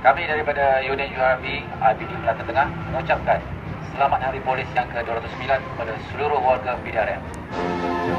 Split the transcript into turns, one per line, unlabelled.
Kami daripada Unit URB IPD Kelantan Tengah mengucapkan Selamat Hari Polis yang ke-209 kepada seluruh warga PDRM.